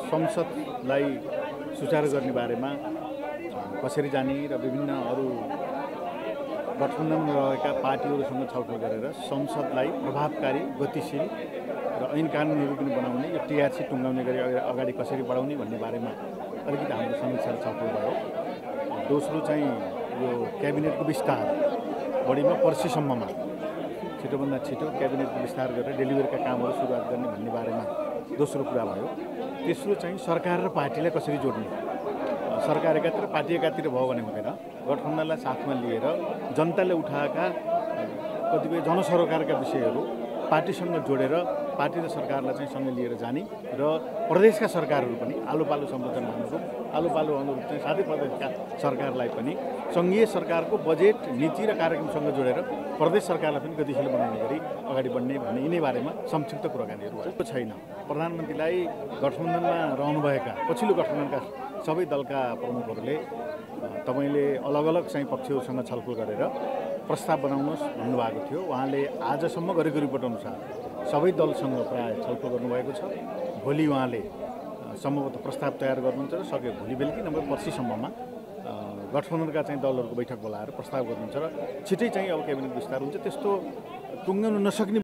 संसदलाई सुचारू गर्ने बारेमा कसरी जाने र विभिन्न अरू गठबन्धनमा रहेका पार्टीहरूसँग छलफल गरेर संसदलाई प्रभावकारी, गतिशील र ऐन कानुनहरू पनि बनाउने, यो टीआरसी टुङ्गाउने गरी अगाडि कसरी बढाउने भन्ने बारेमा अलिकति हाम्रो समीक्षा छलफल भयो। दोस्रो चाहिँ यो क्याबिनेटको विस्तार बढीमा पर्सिसम्ममा छिटोभन्दा छिटो क्याबिनेटको विस्तार गरेर डेलिभरीका कामहरू सुरुवात गर्ने भन्ने बारेमा दोस्रो कुरा भयो। तेस्रो चाहिँ सरकार र पार्टीलाई कसरी जोड्ने, सरकार एकातिर पार्टी एकातिर भयो भने हुँदैन। गठबन्धनलाई साथमा लिएर जनताले उठाएका कतिपय जनसरोकारका विषयहरू पार्टीसँग जोडेर पार्टी र सरकारलाई चाहिँ सँगै लिएर जाने र प्रदेशका सरकारहरू पनि आलोपालो सम्बोधन अनुरूप आलोपालो अनुरूप चाहिँ साथै प्रदेशका सरकारलाई पनि सङ्घीय सरकारको बजेट, नीति र कार्यक्रमसँग जोडेर प्रदेश सरकारलाई पनि गतिशील बनाउने गरी अगाडि बढ्ने भन्ने यिनै बारेमा संक्षिप्त कुराकानीहरू भएको छैन। प्रधानमन्त्रीलाई गठबन्धनमा रहनुभएका पछिल्लो गठबन्धनका सबै दलका प्रमुखहरूले तपाईँले अलग अलग चाहिँ पक्षहरूसँग छलफल गरेर प्रस्ताव बनाउनुहोस् भन्नुभएको थियो। उहाँले आजसम्म गरेको रिपोर्ट अनुसार सबै दलसँग प्राय छलफल गर्नुभएको छ। भोलि उहाँले सम्भवतः प्रस्ताव तयार गर्नुहुन्छ र सक्यो भोलि बेलुकी नभए पर्सिसम्ममा गठबन्धनका चाहिँ दलहरूको बैठक बोलाएर प्रस्ताव गर्नुहुन्छ र छिटै चाहिँ अब क्याबिनेट विस्तार हुन्छ। त्यस्तो टुङ्गाउन नसक्ने